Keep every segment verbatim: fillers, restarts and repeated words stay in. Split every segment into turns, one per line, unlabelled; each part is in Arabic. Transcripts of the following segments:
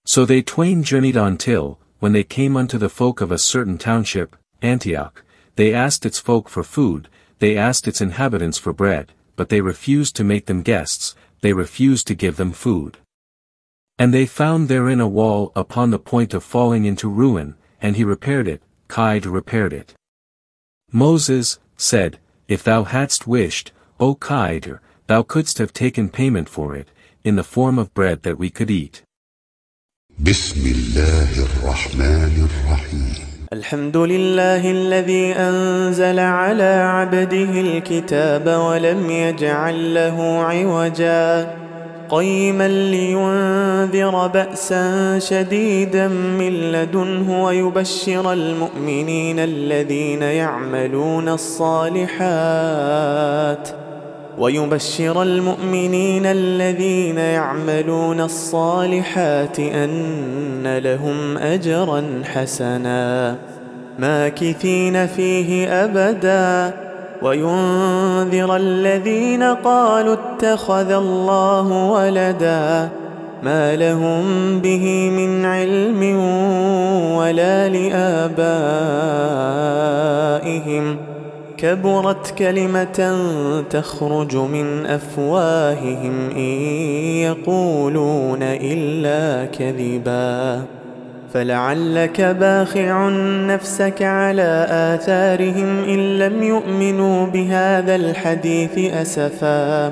So they twain journeyed on till, when they came unto the folk of a certain township, Antioch, they asked its folk for food, they asked its inhabitants for bread, but they refused to make them guests, they refused to give them food. And they found therein a wall upon the point of falling into ruin, and he repaired it, Caid repaired it. Moses said, If thou hadst wished, O Caid, thou couldst have taken payment for it, in the form of bread that we could eat.
بسم الله الرحمن الرحيم
الحمد لله الذي أنزل على عبده الكتاب ولم يجعل له عوجا قيما لينذر بأسا شديدا من لدنه ويبشر المؤمنين الذين يعملون الصالحات ويبشر المؤمنين الذين يعملون الصالحات أن لهم أجرا حسنا ماكثين فيه أبدا وينذر الذين قالوا اتخذ الله ولدا ما لهم به من علم ولا لآبائهم كبرت كلمة تخرج من أفواههم إن يقولون إلا كذبا فلعلك باخع نفسك على آثارهم إن لم يؤمنوا بهذا الحديث أسفا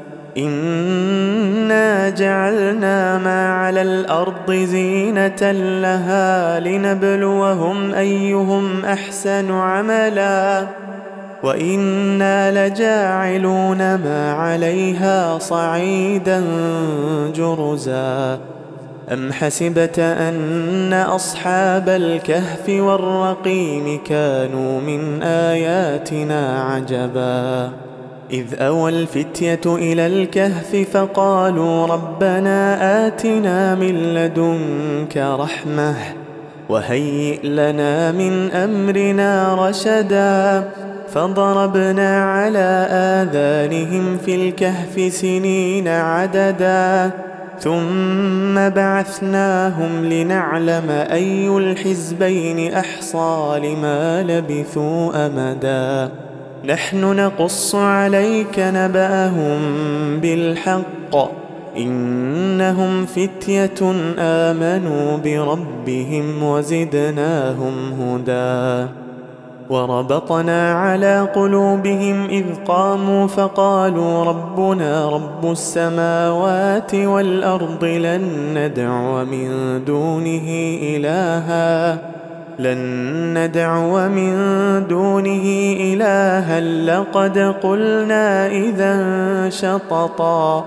إنا جعلنا ما على الأرض زينة لها لنبلوهم أيهم أحسن عملا وإنا لجاعلون ما عليها صعيدا جرزا أم حسبت أن أصحاب الكهف والرقيم كانوا من آياتنا عجبا إذ أوى الفتية إلى الكهف فقالوا ربنا آتنا من لدنك رحمة وهيئ لنا من أمرنا رشدا فضربنا على آذانهم في الكهف سنين عددا ثم بعثناهم لنعلم أي الحزبين أحصى لما لبثوا أمدا نحن نقص عليك نبأهم بالحق إنهم فتية آمنوا بربهم وزدناهم هدى وربطنا على قلوبهم إذ قاموا فقالوا ربنا رب السماوات والأرض لن ندعو من دونه إلها لن ندعو من دونه إلها لقد قلنا إذا شططا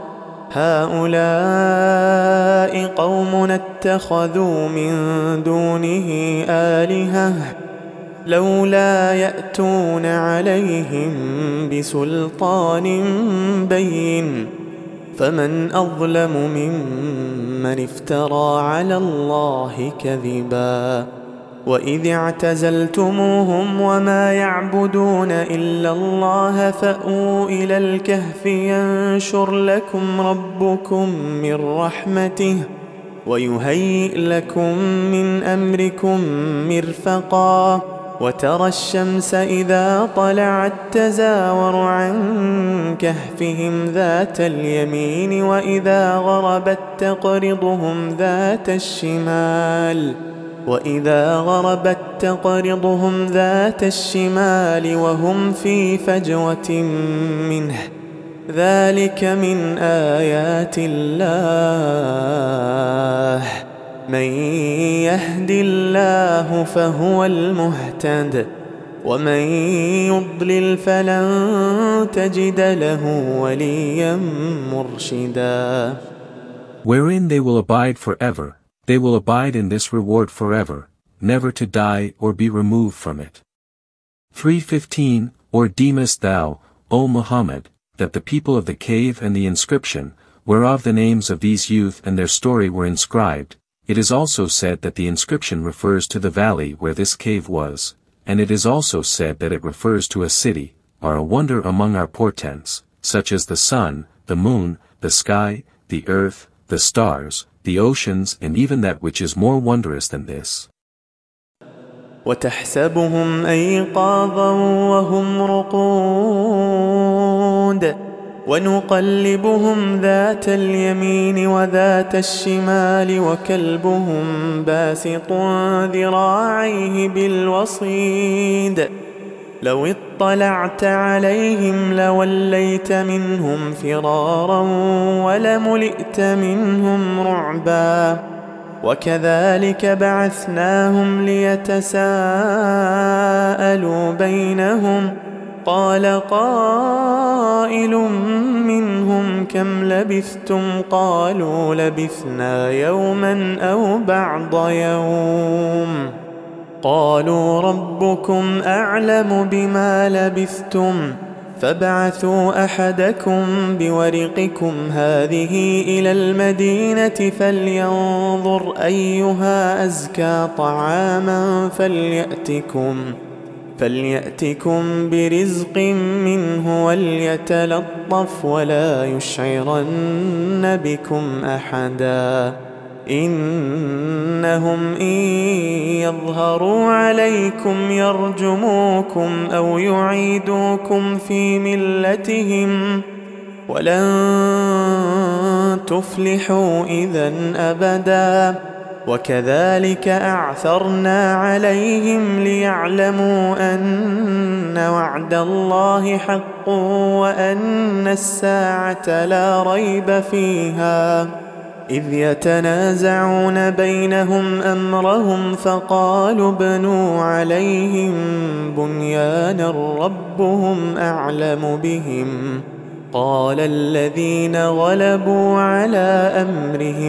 هؤلاء قومنا اتخذوا من دونه آلهة لولا يأتون عليهم بسلطان بين فمن أظلم ممن افترى على الله كذبا وإذ اعتزلتموهم وما يعبدون إلا الله فأووا إلى الكهف ينشر لكم ربكم من رحمته ويهيئ لكم من أمركم مرفقا وترى الشمس إذا طلعت تزاور عن كهفهم ذات اليمين وإذا غربت تقرضهم ذات الشمال وإذا غربت تقرضهم ذات الشمال وهم في فجوة منه ذلك من آيات الله من يهد الله فهو المهتد ومن يضلل فلن تجد له وليا مرشدا.
Wherein they will abide forever, they will abide in this reward forever, never to die or be removed from it. three fifteen Or deemest thou, O Muhammad, that the people of the cave and the inscription, whereof the names of these youth and their story were inscribed, it is also said that the inscription refers to the valley where this cave was, and it is also said that it refers to a city, are a wonder among our portents, such as the sun, the moon, the sky, the earth, the stars, the oceans and even that which is more wondrous than this.
وتحسبهم أيقاظا وهم رقود ونقلبهم ذات اليمين وذات الشمال وكلبهم باسط ذراعيه بالوصيد لو اطلعت عليهم لوليت منهم فرارا ولملئت منهم رعبا وكذلك بعثناهم ليتساءلوا بينهم قال قائل منهم كم لبثتم قالوا لبثنا يوما أو بعض يوم قالوا ربكم أعلم بما لبثتم فابعثوا أحدكم بورقكم هذه إلى المدينة فلينظر أيها أزكى طعاما فليأتكم فليأتكم برزق منه وليتلطف ولا يشعرن بكم أحدا إنهم إن يظهروا عليكم يرجموكم أو يعيدوكم في ملتهم ولن تفلحوا إذا أبدا وكذلك أعثرنا عليهم ليعلموا أن وعد الله حق وأن الساعة لا ريب فيها إذ يتنازعون بينهم أمرهم فقالوا ابنوا عليهم بنيانا ربهم أعلم بهم قال الذين غلبوا على أمرهم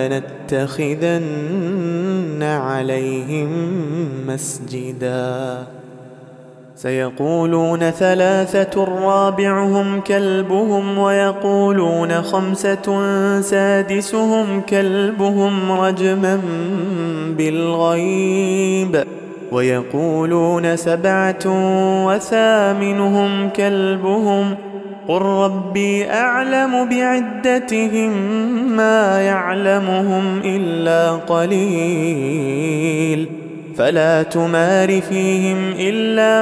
لنتخذن عليهم مسجدا سيقولون ثلاثة رابعهم كلبهم ويقولون خمسة سادسهم كلبهم رجما بالغيب ويقولون سبعة وثامنهم كلبهم قل ربي أعلم بعدتهم ما يعلمهم إلا قليل فلا تمار فيهم إلا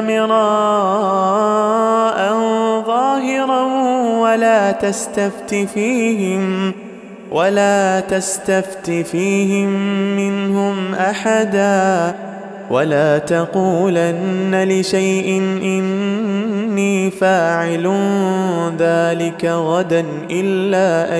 مراء ظاهرا ولا تستفت فيهم ولا تستفت فيهم منهم أحدا ولا تقولن لشيء إني فاعل ذلك غدا إلا أن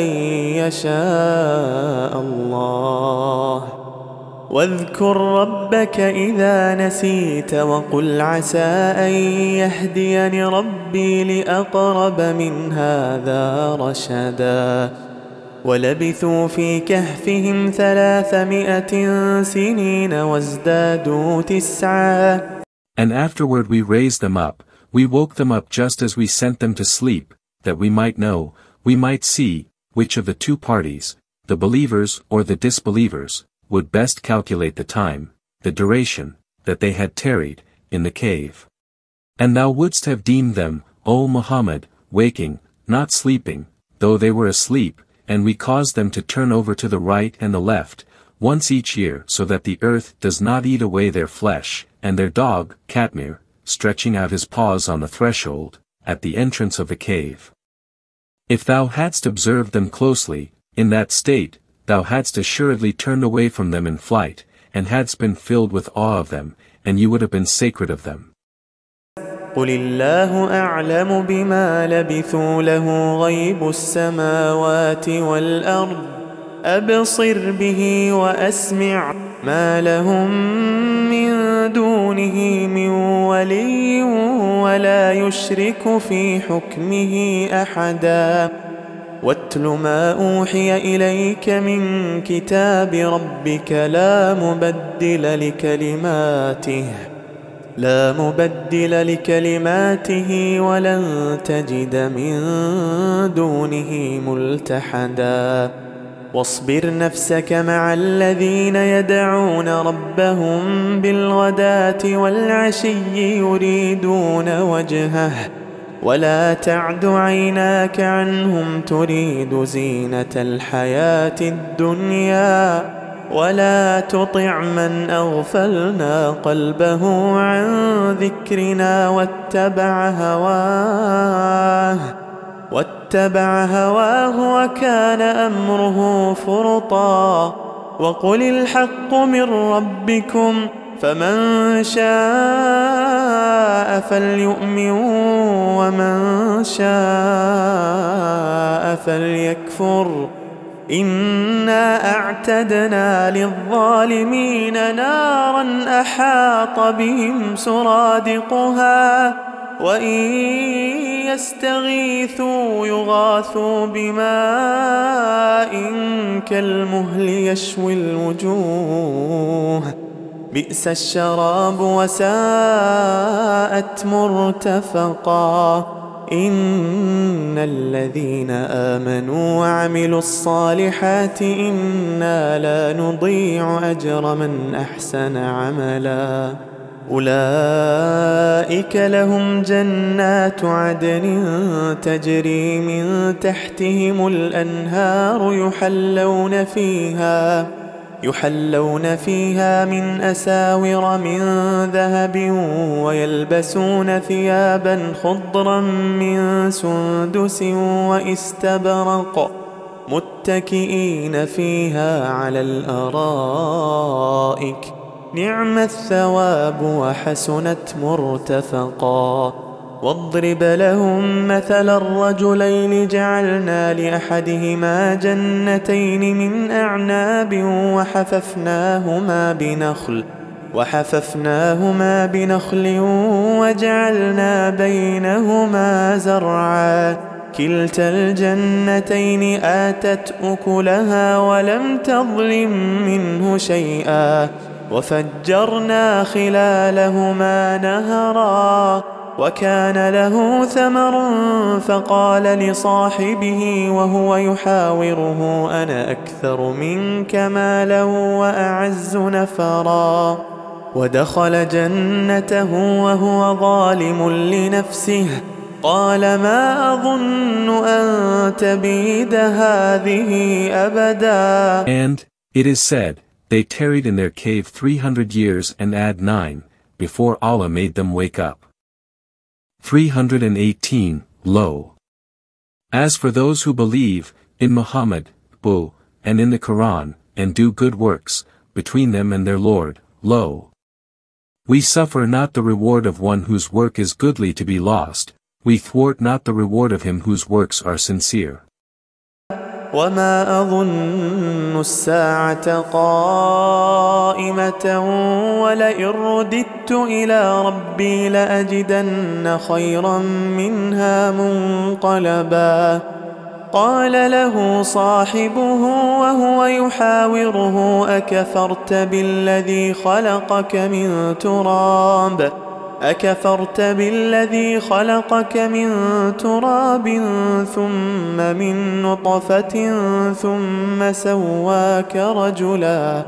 يشاء الله واذكر ربك إذا نسيت وقل عسى أن يهديني ربي لأقرب من هذا رشدا ولبثوا في كهفهم ثلاثمائة سنين وازدادوا تسعا.
And afterward we raised them up, we woke them up just as we sent them to sleep, that we might know, we might see, which of the two parties, the believers or the disbelievers, would best calculate the time, the duration, that they had tarried, in the cave. And thou wouldst have deemed them, O Muhammad, waking, not sleeping, though they were asleep, and we caused them to turn over to the right and the left, once each year so that the earth does not eat away their flesh, and their dog, Katmir, stretching out his paws on the threshold, at the entrance of the cave. If thou hadst observed them closely, in that state, thou hadst assuredly turned away from them in flight, and hadst been filled with awe of them, and you would have been sacred of them.
قل الله أعلم بما لبثوا له غيب السماوات والأرض أبصر به وأسمع ما لهم من دونه من ولي ولا يشرك في حكمه أحدا واتل ما أوحي إليك من كتاب ربك لا مبدل لكلماته لا مبدل لكلماته ولن تجد من دونه ملتحدا واصبر نفسك مع الذين يدعون ربهم بالغداة والعشي يريدون وجهه ولا تعد عيناك عنهم تريد زينة الحياة الدنيا ولا تطع من أغفلنا قلبه عن ذكرنا واتبع هواه واتبع هواه وكان أمره فرطا وقل الحق من ربكم فمن شاء فليؤمن ومن شاء فليكفر إنا أعتدنا للظالمين نارا أحاط بهم سرادقها وإن يستغيثوا يغاثوا بماء كالمهل يشوي الوجوه بئس الشراب وساءت مرتفقا إن الذين آمنوا وعملوا الصالحات إنا لا نضيع أجر من أحسن عملا أولئك لهم جنات عدن تجري من تحتهم الأنهار يحلون فيها يحلون فيها من أساور من ذهب ويلبسون ثيابا خضرا من سندس واستبرق متكئين فيها على الأرائك نعم الثواب وحسنت مرتفقا واضرب لهم مثل الرجلين جعلنا لأحدهما جنتين من أعناب وحففناهما بنخل وحففناهما بنخل وجعلنا بينهما زرعا كلتا الجنتين آتت أكلها ولم تظلم منه شيئا وفجرنا خلالهما نهرا وكان له ثمر فقال لصاحبه وهو يحاوره أنا أكثر منك مالا وأعز نفرا ودخل جنته وهو ظالم لنفسه قال ما أظن أن تبيد هذه أبدا.
And, it is said, they tarried in their cave three hundred years and add nine, before Allah made them wake up. three hundred eighteen, Lo. As for those who believe, in Muhammad, Bu, and in the Quran, and do good works, between them and their Lord, lo. We suffer not the reward of one whose work is goodly to be lost, we thwart not the reward of him whose works are sincere.
وما أظن الساعة قائمة ولئن رددت إلى ربي لأجدن خيرا منها منقلبا قال له صاحبه وهو يحاوره أكفرت بالذي خلقك من تراب أكفرت بالذي خلقك من تراب ثم من نطفة ثم سواك رجلا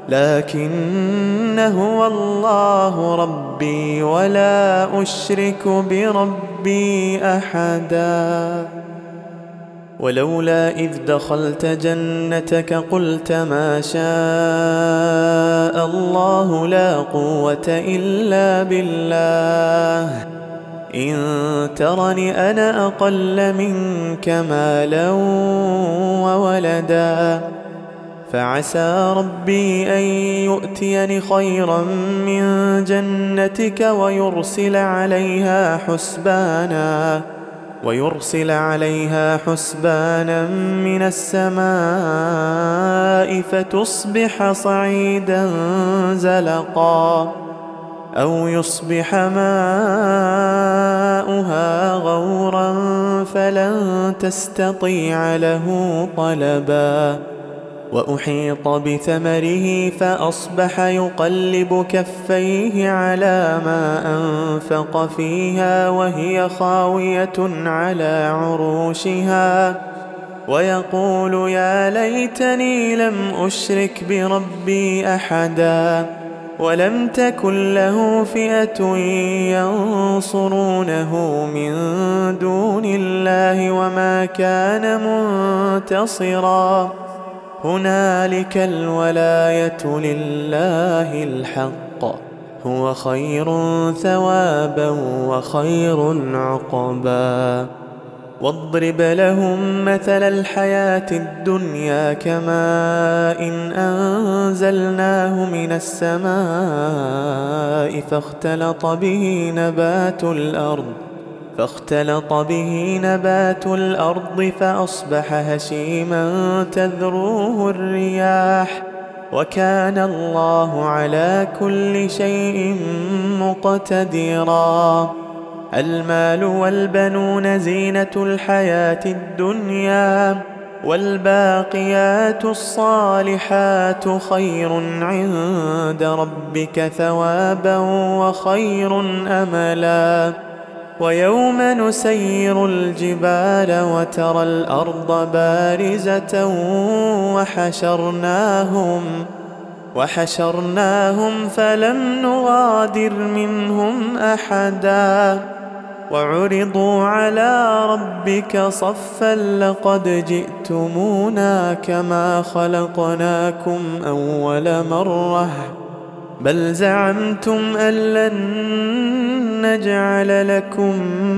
لكن هو الله ربي ولا أشرك بربي أحدا ولولا إذ دخلت جنتك قلت ما شاء الله لا قوة إلا بالله إن ترني أنا أقل منك مالا وولدا فعسى ربي أن يؤتيني خيرا من جنتك ويرسل عليها حسبانا ويرسل عليها حسبانا من السماء فتصبح صعيدا زلقا أو يصبح ماؤها غورا فلن تستطيع له طلبا وأحيط بثمره فأصبح يقلب كفيه على ما أنفق فيها وهي خاوية على عروشها ويقول يا ليتني لم أشرك بربي أحدا ولم تكن له فئة ينصرونه من دون الله وما كان منتصرا هنالك الولاية لله الحق هو خير ثوابا وخير عقبا واضرب لهم مثل الحياة الدنيا كماء إن أنزلناه من السماء فاختلط به نبات الأرض فاختلط به نبات الأرض فأصبح هشيما تذروه الرياح وكان الله على كل شيء مقتدرا المال والبنون زينة الحياة الدنيا والباقيات الصالحات خير عند ربك ثوابا وخير أملا ويوم نسير الجبال وترى الأرض بارزة وحشرناهم وحشرناهم فلم نغادر منهم أحدا وعرضوا على ربك صفا لقد جئتمونا كما خلقناكم أول مرة بل زعمتم أن لن نجعل لكم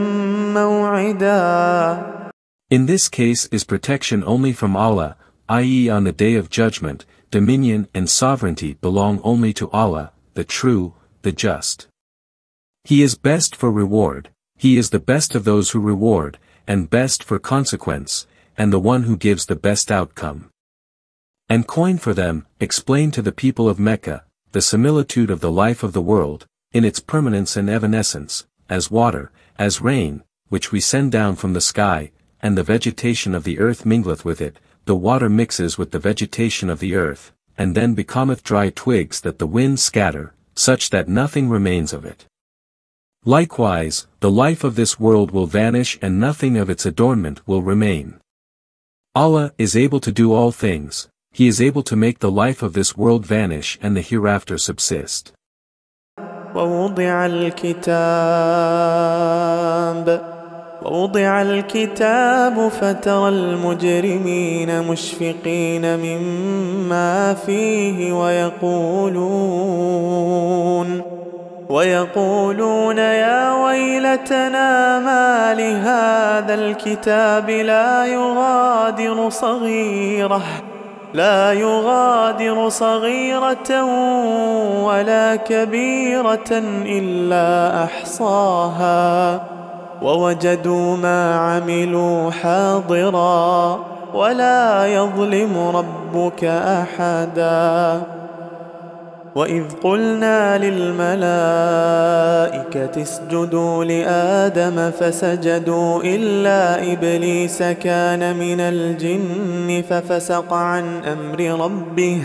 موعدا.
In this case is protection only from Allah, that is on the day of judgment, dominion and sovereignty belong only to Allah, the true, the just. He is best for reward, He is the best of those who reward, and best for consequence, and the one who gives the best outcome. And coin for them, explain to the people of Mecca, the similitude of the life of the world, in its permanence and evanescence, as water, as rain, which we send down from the sky, and the vegetation of the earth mingleth with it, the water mixes with the vegetation of the earth, and then becometh dry twigs that the winds scatter, such that nothing remains of it. Likewise, the life of this world will vanish and nothing of its adornment will remain. Allah is able to do all things, He is able to make the life of this world vanish and the hereafter subsist.
ووضع الكتاب ووضع الكتاب فترى المجرمين مشفقين مما فيه ويقولون ويقولون يا ويلتنا ما لهذا الكتاب لا يغادر صغيرة لا يغادر صغيرة ولا كبيرة إلا أحصاها ووجدوا ما عملوا حاضرا ولا يظلم ربك أحدا وإذ قلنا للملائكة اسجدوا لآدم فسجدوا إلا إبليس كان من الجن ففسق عن أمر ربه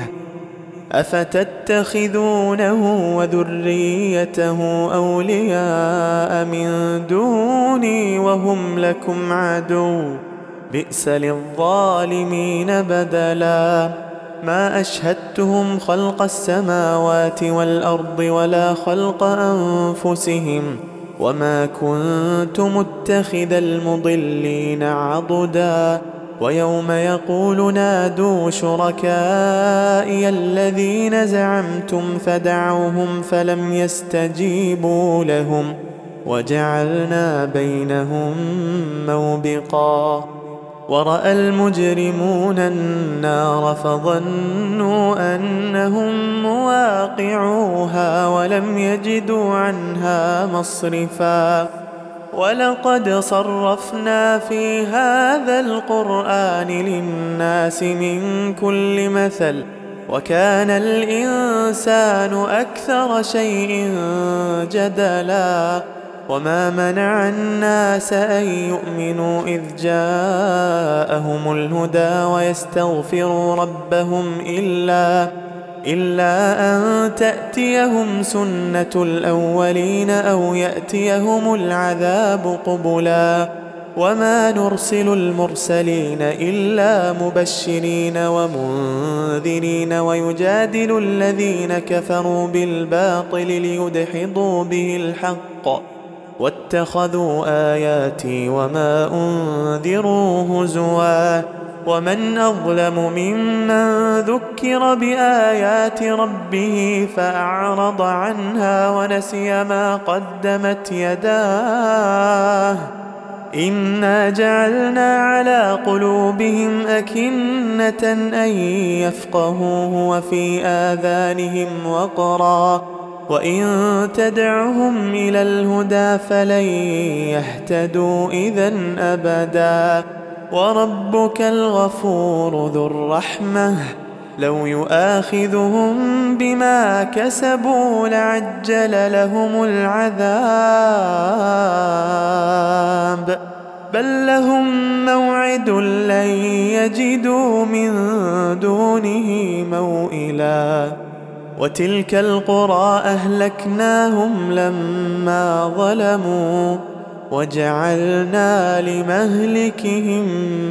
أفتتخذونه وذريته أولياء من دوني وهم لكم عدو بئس للظالمين بدلا ما أشهدتهم خلق السماوات والأرض ولا خلق أنفسهم وما كنت متخذ المضلين عضدا ويوم يقول نادوا شركائي الذين زعمتم فدعوهم فلم يستجيبوا لهم وجعلنا بينهم موبقا ورأى المجرمون النار فظنوا أنهم مواقعوها ولم يجدوا عنها مصرفا ولقد صرفنا في هذا القرآن للناس من كل مثل وكان الإنسان أكثر شيء جدلا وما منع الناس أن يؤمنوا إذ جاءهم الهدى ويستغفروا ربهم إلا إلا أن تأتيهم سنة الأولين أو يأتيهم العذاب قبلا وما نرسل المرسلين إلا مبشرين ومنذرين ويجادل الذين كفروا بالباطل ليدحضوا به الحق واتخذوا آياتي وما أنذروا هزوا ومن أظلم ممن ذكر بآيات ربه فأعرض عنها ونسي ما قدمت يداه إنا جعلنا على قلوبهم أكنة أن يفقهوه وفي آذانهم وقرا وإن تدعهم إلى الهدى فلن يهتدوا إذن أبدا وربك الغفور ذو الرحمة لو يؤاخذهم بما كسبوا لعجل لهم العذاب بل لهم موعد لن يجدوا من دونه موئلا وتلك القرى أهلكناهم لما ظلموا وجعلنا لمهلكهم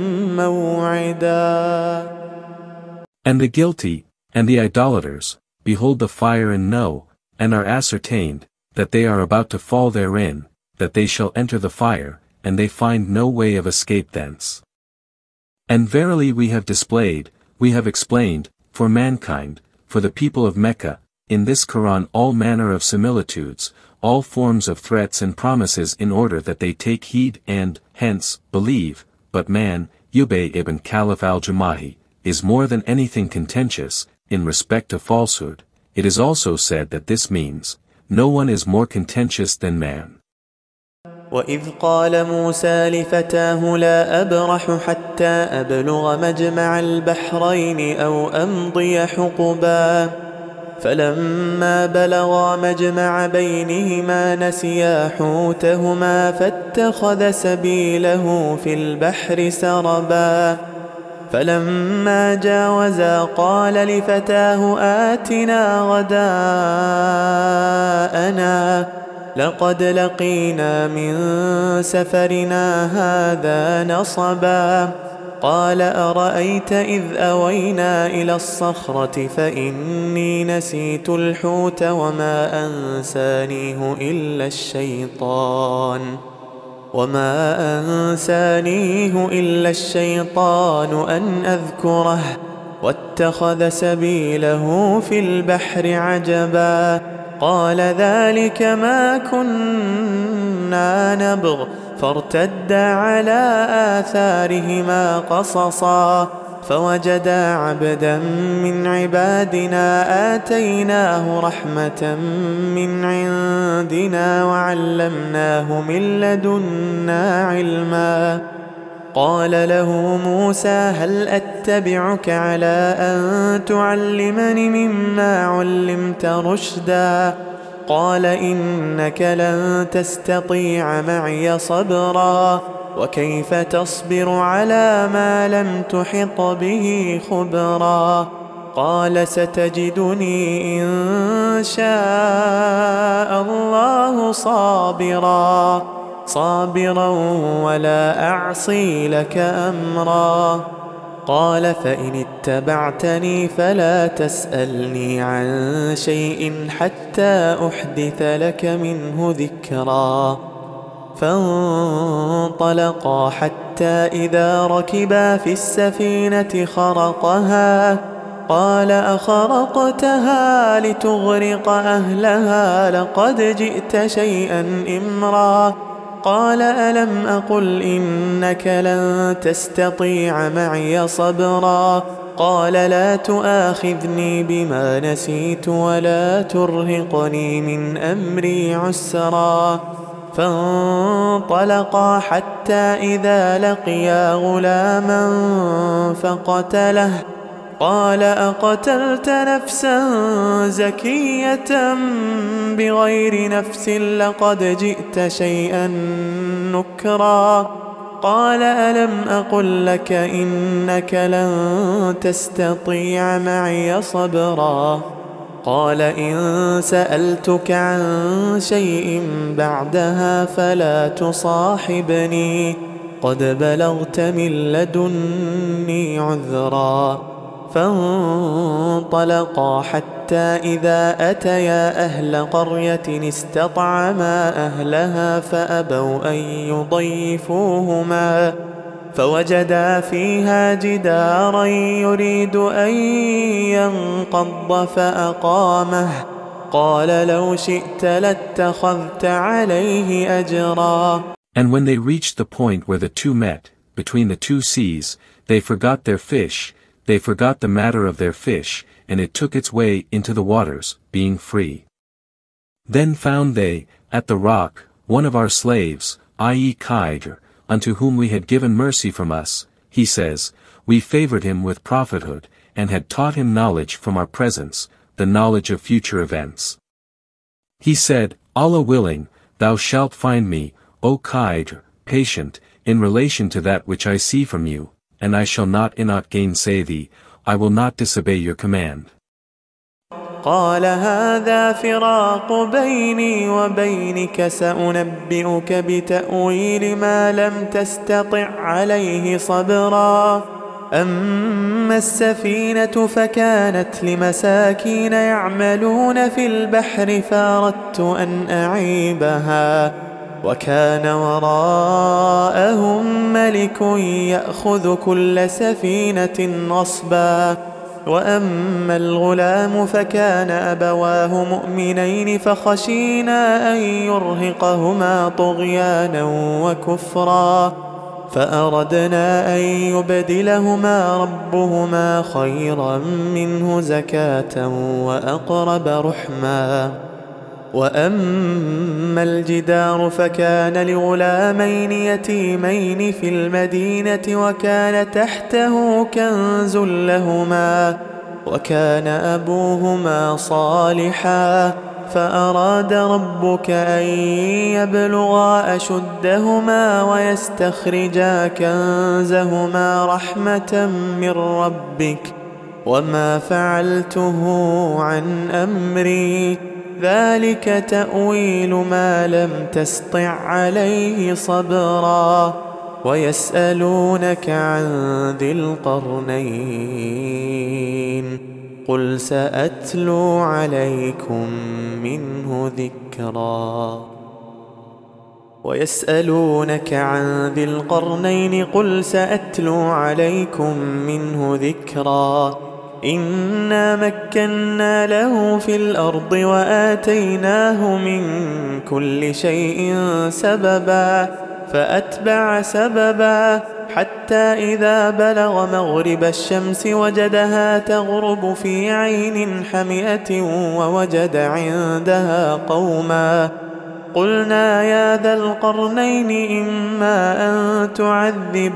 موعدا.
And the guilty, and the idolaters, behold the fire and know, and are ascertained, that they are about to fall therein, that they shall enter the fire, and they find no way of escape thence. And verily we have displayed, we have explained, for mankind, for the people of Mecca, in this Quran all manner of similitudes, all forms of threats and promises in order that they take heed and, hence, believe, but man, Ubay ibn Khalaf al-Jumahi, is more than anything contentious, in respect to falsehood. It is also said that this means, no one is more contentious than man.
وإذ قال موسى لفتاه لا أبرح حتى أبلغ مجمع البحرين أو أمضي حقبا فلما بلغا مجمع بينهما نسيا حوتهما فاتخذ سبيله في البحر سربا فلما جاوزا قال لفتاه آتنا غداءنا لقد لقينا من سفرنا هذا نصبا قال أرأيت إذ أوينا إلى الصخرة فإني نسيت الحوت وما أنسانيه إلا الشيطان وما أنسانيه إلا الشيطان أن أذكره واتخذ سبيله في البحر عجبا قال ذلك ما كنا نبغ فارتدا على آثارهما قصصا فوجدا عبدا من عبادنا آتيناه رحمة من عندنا وعلمناه من لدنا علما قال له موسى هل أتبعك على أن تعلمني مما علمت رشدا قال إنك لن تستطيع معي صبرا وكيف تصبر على ما لم تحط به خبرا قال ستجدني إن شاء الله صابرا صابرا ولا أعصي لك أمرا قال فإن اتبعتني فلا تسألني عن شيء حتى أحدث لك منه ذكرا فانطلقا حتى إذا ركبا في السفينة خرقها قال أخرقتها لتغرق أهلها لقد جئت شيئا إمرا قال ألم أقل إنك لن تستطيع معي صبرا قال لا تؤاخذني بما نسيت ولا ترهقني من أمري عسرا فانطلقا حتى إذا لقيا غلاما فقتله قال أقتلت نفسا زكية بغير نفس لقد جئت شيئا نكرا قال ألم أقل لك إنك لن تستطيع معي صبرا قال إن سألتك عن شيء بعدها فلا تصاحبني قد بلغت من لدني عذرا. فانطلقا حتى إذا أتيا أهل قرية استطعما أهلها فأبوا أن يضيفوهما فوجدا فيها جدارا يريد أن ينقض فأقامه قال لو شئت لاتخذت عليه أجرا.
And when they reached the point where the two met, between the two seas, they forgot their fish, they forgot the matter of their fish, and it took its way into the waters, being free. Then found they, at the rock, one of our slaves, that is Khidr, unto whom we had given mercy from us, he says, we favored him with prophethood, and had taught him knowledge from our presence, the knowledge of future events. He said, Allah willing, thou shalt find me, O Khidr, patient, in relation to that which I see from you, and I shall not in aught gainsay thee, I will not disobey your command.
قال هذا فراق بيني وبينك سأنبئك بتأويل ما لم تستطع عليه صبرا. أما السفينة فكانت لمساكين يعملون في البحر فأردت أن أعيبها وكان وراءهم ملك يأخذ كل سفينة غصبا. وأما الغلام فكان أبواه مؤمنين فخشينا أن يرهقهما طغيانا وكفرا فأردنا أن يبدلهما ربهما خيرا منه زكاة وأقرب رحما. وأما الجدار فكان لغلامين يتيمين في المدينة وكان تحته كنز لهما وكان أبوهما صالحا فأراد ربك أن يبلغا أشدهما ويستخرجا كنزهما رحمة من ربك وما فعلته عن أمري ذلك تأويل ما لم تسطع عليه صبرا. ويسألونك عن ذي القرنين قل سأتلو عليكم منه ذكرا. ويسألونك عن ذي القرنين قل سأتلو عليكم منه ذكرا. إنا مكنا له في الأرض وآتيناه من كل شيء سببا فأتبع سببا حتى إذا بلغ مغرب الشمس وجدها تغرب في عين حمئة ووجد عندها قوما قلنا يا ذا القرنين إما أن تعذب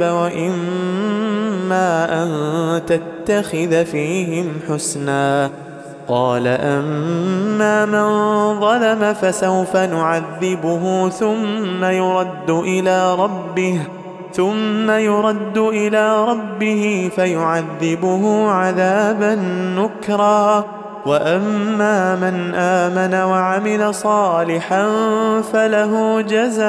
وإما أن تتخذ فيهم حسنا. قال أما من ظلم فسوف نعذبه ثم يرد إلى ربه ثم يرد إلى ربه فيعذبه عذابا نكرا. وأما من آمن وعمل صالحا فله جزاء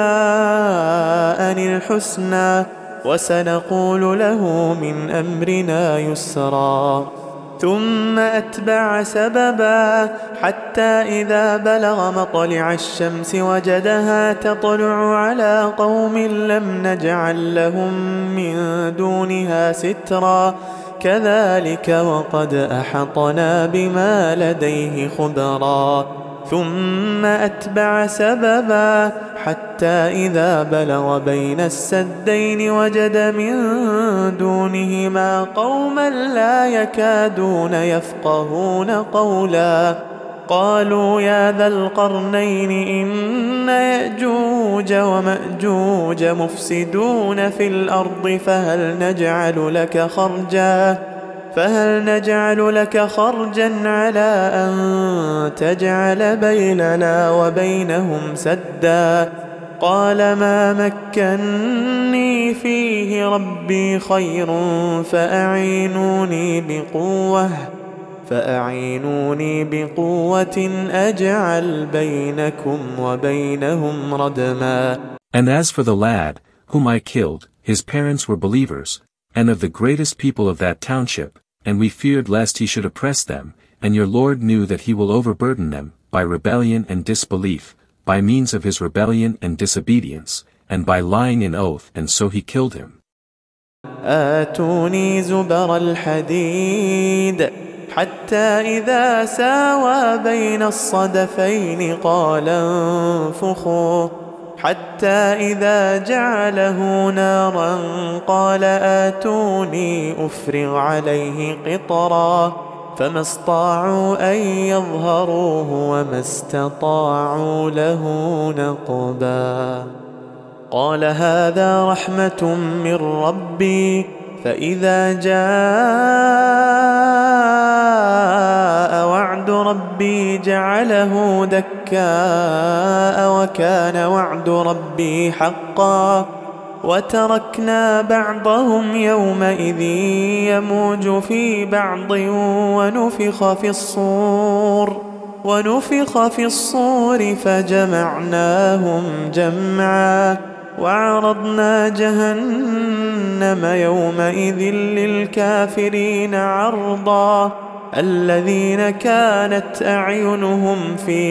الحسنى وسنقول له من أمرنا يسرا. ثم أتبع سببا حتى إذا بلغ مطلع الشمس وجدها تطلع على قوم لم نجعل لهم من دونها سترا كذلك وقد أحطنا بما لديه خبرا. ثم أتبع سببا حتى إذا بلغ بين السدين وجد من دونهما قوما لا يكادون يفقهون قولا قالوا يا ذا القرنين إن يأجوج ومأجوج مفسدون في الأرض فهل نجعل لك خرجا فهل نجعل لك خرجا على أن تجعل بيننا وبينهم سدا. قال ما مكني فيه ربي خير فأعينوني بقوة فأعينوني بقوة أجعل بينكم وبينهم ردما.
And as for the lad, whom I killed, his parents were believers, and of the greatest people of that township, and we feared lest he should oppress them, and your Lord knew that he will overburden them, by rebellion and disbelief, by means of his rebellion and disobedience, and by lying in oath, and so he killed him.
آتوني زبر الحديد حتى إذا ساوى بين الصدفين قال انفخوا حتى إذا جعله نارا قال آتوني أفرغ عليه قطرا فما استطاعوا أن يظهروه وما استطاعوا له نقبا قال هذا رحمة من ربي فإذا جاء وعد ربي جعله دكاء وكان وعد ربي حقا وتركنا بعضهم يومئذ يموج في بعض ونفخ في الصور ونفخ في الصور فجمعناهم جمعا وعرضنا جهنم يومئذ للكافرين عرضا الذين كانت أعينهم في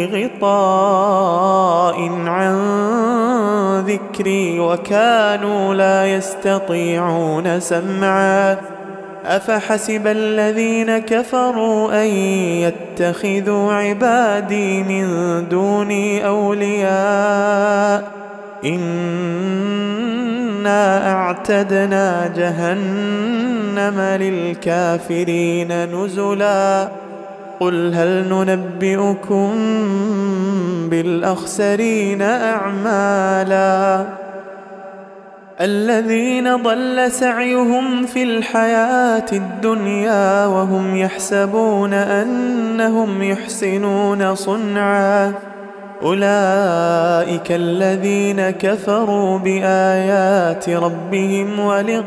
غطاء عن ذكري وكانوا لا يستطيعون سمعا أفحسب الذين كفروا أن يتخذوا عبادي من دوني أولياء إنا أعتدنا جهنم للكافرين نزلا قل هل ننبئكم بالأخسرين أعمالا الذين ضل سعيهم في الحياة الدنيا وهم يحسبون أنهم يحسنون صنعا أولئك الذين كفروا بآيات ربهم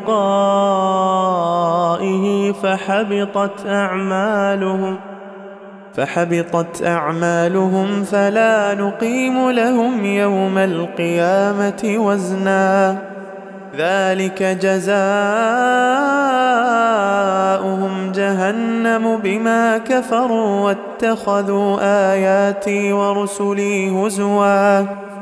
ولقائه فحبطت أعمالهم فحبطت أعمالهم فلا نقيم لهم يوم القيامة وزنا ذلك جزاؤهم جهنم بما كفروا واتخذوا آياتي ورسلي هزوا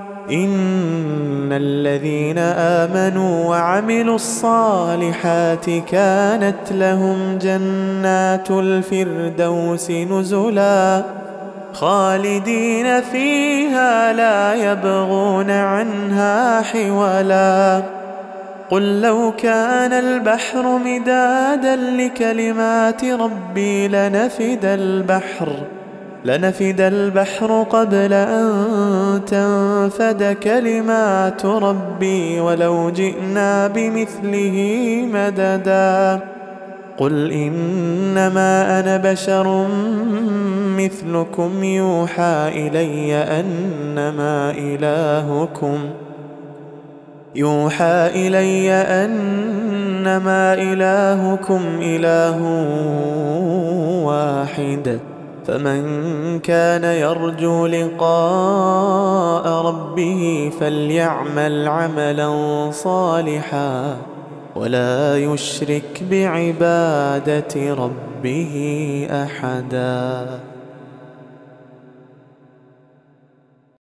إن الذين آمنوا وعملوا الصالحات كانت لهم جنات الفردوس نزلا خالدين فيها لا يبغون عنها حولا قل لو كان البحر مدادا لكلمات ربي لنفد البحر لنفد البحر قبل أن تنفد كلمات ربي ولو جئنا بمثله مددا قل إنما أنا بشر مثلكم يوحى إلي أنما إلهكم يوحى إلي أنما إلهكم إله واحد فمن كان يرجو لقاء ربه فليعمل عملا صالحا ولا يشرك بعبادة ربه أحدا.